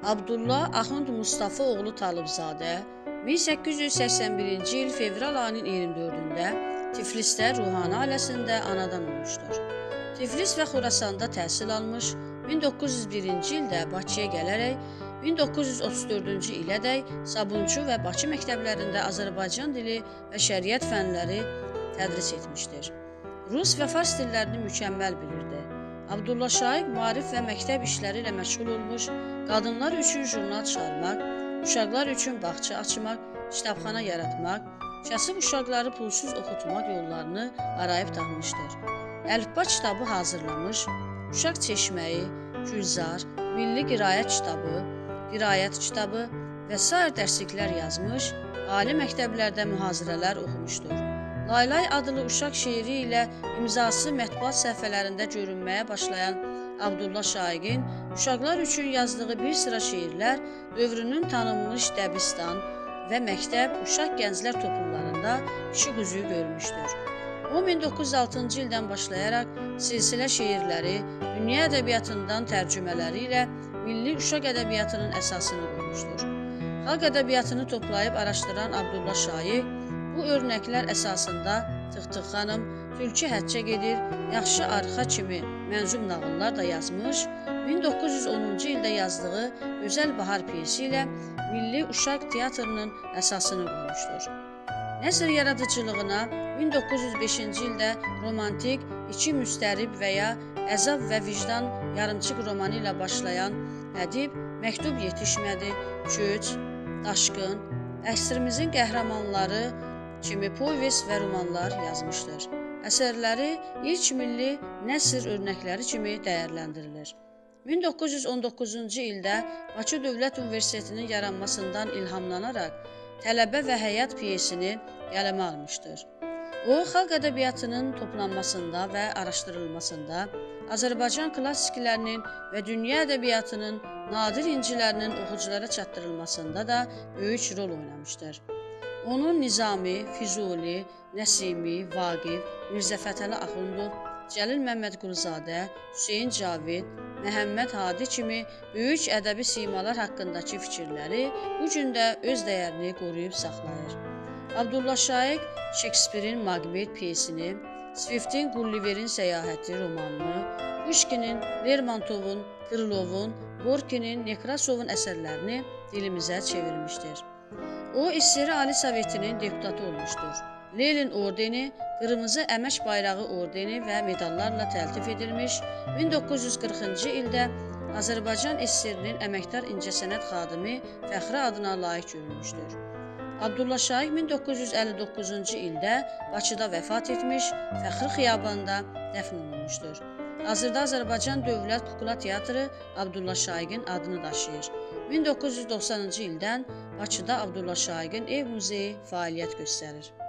Abdullah Axund Mustafa oğlu Talıbzadə 1881-ci il fevral ayının 24-də Tiflisdə ruhani ailəsində anadan olmuşdur. Tiflis və Xorasanda təhsil almış, 1901-ci ildə Bakıya gələrək 1934-cü ilədək Sabunçu və Bakı məktəblərində Azərbaycan dili və şəriət fənləri tədris etmişdir. Rus və fars dillərini mükəmməl bilirdi. Abdullah Şaiq maarif və məktəb işləri ilə məşğul olmuş, qadınlar üçün jurnal çıxarmaq, uşaqlar üçün bağça açmaq, kitabxana yaratmaq, kasıb uşaqları pulsuz oxutmaq yollarını arayıb tapmışdır. Əlifba kitabı hazırlamış, uşaq çeşməyi, Gülzar, milli qiraət kitabı və sair dərsliklər yazmış, ali məktəblərdə mühazirələr oxumuşdur. Laylay adlı uşaq şeiri ilə imzası mətbuat səhifələrində görünməyə başlayan Abdullah Şaiqin uşaqlar üçün yazdığı bir sıra şeirlər dövrünün tanınmış Dəbistan və məktəb uşaq gənclər toplumlarında kiçik üzüyü görmüşdür. O 1906-cı ildən başlayaraq silsilə şeirləri, dünya ədəbiyyatından tərcümələri ilə milli uşaq ədəbiyyatının əsasını qoymuşdur. Xalq ədəbiyyatını toplayıb araşdıran Abdullah Şaiq bu örnəklər əsasında Tıq-Tıq xanım, Tülkü həccə gedir, Yaxşı arxa kimi mənzum nağıllar da yazmış, 1910-cu ildə yazdığı Gözəl Bahar piyesi ilə milli uşaq teatrının əsasını qoymuşdur. Nəsr yaradıcılığına 1905-ci ildə romantik, İki müstərib və ya Əzab və Vicdan yarımçıq romanı ilə başlayan ədib Məktub yetişmədi, Köç, Daşqın, əsrimizin qəhrəmanları kimi povest və romanlar yazmışdır. Əsərləri ilk milli nəsr örnəkləri kimi dəyərləndirilir. 1919-cu ildə Bakı Dövlət Universitetinin yaranmasından ilhamlanaraq Tələbə və Həyat piyesini qələmə almışdır. O, xalq ədəbiyyatının toplanmasında və araşdırılmasında, Azərbaycan klassiklərinin və dünya ədəbiyyatının nadir incilərinin oxuculara çatdırılmasında da böyük rol oynamışdır. Onun Nizami, Füzuli, Nəsimi, Vaqif, Mirzə Fətəli Axundov, Cəlil Məmmədquluzadə, Hüseyn Cavid, Məhəmməd Hadi kimi böyük ədəbi simalar haqqındakı fikirləri bu gün də öz dəyərini qoruyub saxlayır. Abdullah Şaiq Şekspirin Maqbet piyesini, Swiftin Gulliverin Səyahəti romanını, Puşkinin, Lermontovun, Krılovun, Gorkinin, Nekrasovun əsərlərini dilimizə çevirmişdir. O, SSR Ali Sovetinin deputatı olmuşdur. Lenin ordeni, Qırmızı Əmək Bayrağı ordeni və medallarla təltif edilmiş, 1940-cı ildə Azərbaycan SSR-nin əməkdar incəsənət xadimi fəxri adına layiq görülmüşdür. Abdullah Şaiq 1959-cu ildə Bakıda vəfat etmiş, Fəxri Xiyabanında dəfn olunmuşdur. Hazırda Azərbaycan Dövlət Kukla Teatrı Abdullah Şaiqin adını daşıyır. 1990-cı ildən Bakıda Abdullah Şaiqin ev muzeyi fəaliyyət göstərir.